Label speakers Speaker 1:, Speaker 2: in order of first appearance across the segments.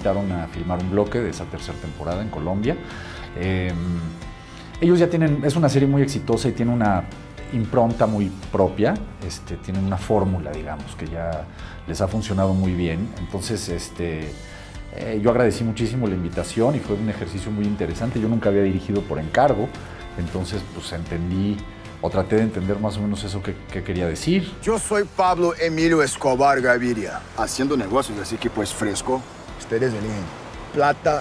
Speaker 1: invitaron a filmar un bloque de esa tercera temporada en Colombia. Ellos ya tienen, es una serie muy exitosa y tiene una impronta muy propia, tienen una fórmula, digamos, que ya les ha funcionado muy bien. Entonces, yo agradecí muchísimo la invitación y fue un ejercicio muy interesante. Yo nunca había dirigido por encargo, entonces pues entendí o traté de entender más o menos eso que quería decir.
Speaker 2: Yo soy Pablo Emilio Escobar Gaviria, haciendo negocios, así que pues fresco. Ustedes eligen plata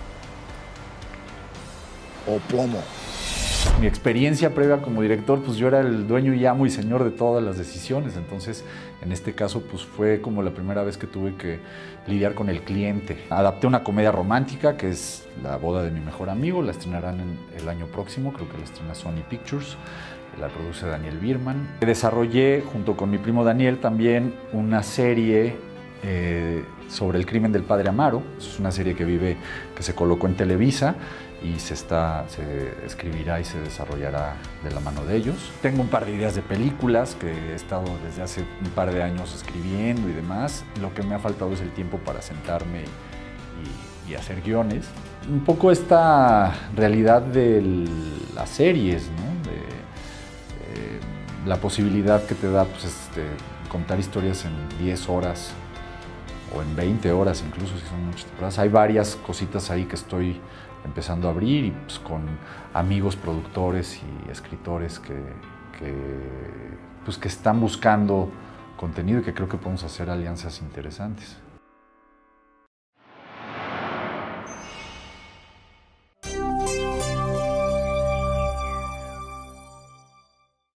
Speaker 2: o plomo.
Speaker 1: Mi experiencia previa como director, pues yo era el dueño y amo y señor de todas las decisiones, entonces en este caso pues fue como la primera vez que tuve que lidiar con el cliente. Adapté una comedia romántica que es La boda de mi mejor amigo, la estrenarán el año próximo, creo que la estrena Sony Pictures, la produce Daniel Birman. Desarrollé junto con mi primo Daniel también una serie sobre el crimen del padre Amaro. Es una serie que se colocó en Televisa y se escribirá y se desarrollará de la mano de ellos. Tengo un par de ideas de películas que he estado desde hace un par de años escribiendo y demás. Lo que me ha faltado es el tiempo para sentarme y hacer guiones. Un poco esta realidad de las series, ¿no? La posibilidad que te da pues, contar historias en 10 horas o en 20 horas incluso, si son muchas temporadas. Hay varias cositas ahí que estoy empezando a abrir y pues, con amigos productores y escritores que están buscando contenido y que creo que podemos hacer alianzas interesantes.